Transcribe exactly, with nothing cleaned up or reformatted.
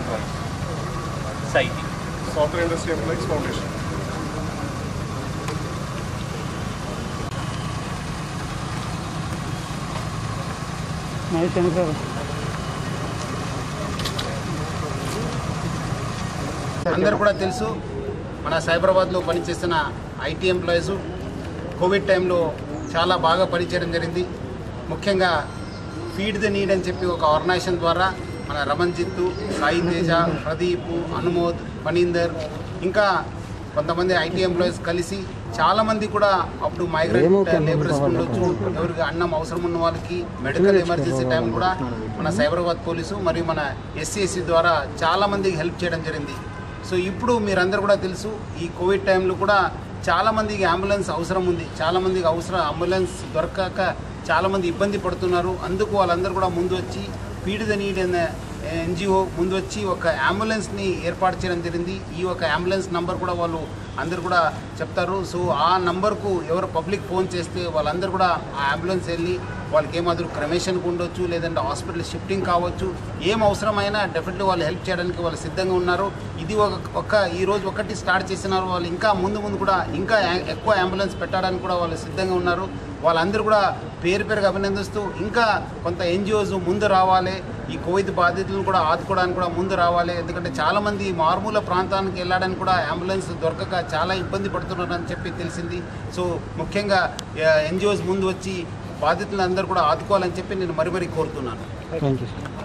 From సైటీ software industry employees foundation. అందరు కూడా తెలుసు, మన సైబరాబాద్లో పనిచేస్తున్న ఐటీ ఎంప్లాయీస్ కోవిడ్ టైంలో చాలా బాగా పనిచేయడం జరిగింది. ముఖ్యంగా ఫీడ్ ద నీడ్ అని చెప్పి ఒక ఆర్గనైజేషన్ ద్వారా మన రమణ్జిత్తు, సాయి తేజ, ప్రదీప్, అనుమోద్, ఫణీందర్ ఇంకా కొంతమంది ఐటీ ఎంప్లాయీస్ కలిసి చాలామంది కూడా అప్పుడు మైగ్రెంట్ లేబరర్స్ ఉండొచ్చు, ఎవరికి అన్నం అవసరం ఉన్న వాళ్ళకి మెడికల్ ఎమర్జెన్సీ టైం కూడా మన సైబరాబాద్ పోలీసు మరియు మన ఎస్సీఎస్సీ ద్వారా చాలామందికి హెల్ప్ చేయడం జరిగింది. సో ఇప్పుడు మీరందరూ కూడా తెలుసు, ఈ కోవిడ్ టైంలో కూడా చాలామందికి అంబులెన్స్ అవసరం ఉంది, చాలామందికి అవసరం అంబులెన్స్ దొరకక చాలామంది ఇబ్బంది పడుతున్నారు. అందుకు వాళ్ళందరూ కూడా ముందు వచ్చి ఫీడ్ ద నీడ్ అనే ఎన్జిఓ ముందు వచ్చి ఒక అంబులెన్స్ని ఏర్పాటు చేయడం జరిగింది. ఈ ఒక అంబులెన్స్ నంబర్ కూడా వాళ్ళు అందరు కూడా చెప్తారు. సో ఆ నంబర్కు ఎవరు పబ్లిక్ ఫోన్ చేస్తే వాళ్ళందరూ కూడా ఆ అంబులెన్స్ వెళ్ళి వాళ్ళకి ఏమాత్రం క్రమేషన్కి ఉండొచ్చు, లేదంటే హాస్పిటల్ షిఫ్టింగ్ కావచ్చు, ఏం అవసరమైనా డెఫినెట్లీ వాళ్ళు హెల్ప్ చేయడానికి వాళ్ళు సిద్ధంగా ఉన్నారు. ఇది ఒక ఒక ఈరోజు ఒకటి స్టార్ట్ చేసినారు, వాళ్ళు ఇంకా ముందు ముందు కూడా ఇంకా ఎక్కువ అంబులెన్స్ పెట్టడానికి కూడా వాళ్ళు సిద్ధంగా ఉన్నారు. వాళ్ళందరూ కూడా పేరు పేరుగా అభినందిస్తూ ఇంకా కొంత ఎన్జిఓస్ ముందు రావాలి, ఈ కోవిడ్ బాధితులను కూడా ఆదుకోవడానికి కూడా ముందు రావాలి. ఎందుకంటే చాలామంది మారుమూల ప్రాంతానికి వెళ్ళడానికి కూడా అంబులెన్స్ దొరకక చాలా ఇబ్బంది పడుతున్నారని చెప్పి తెలిసింది. సో ముఖ్యంగా ఎన్జిఓస్ ముందు వచ్చి బాధితులందరూ కూడా ఆదుకోవాలని చెప్పి నేను మరి మరీ కోరుతున్నాను. Thank you.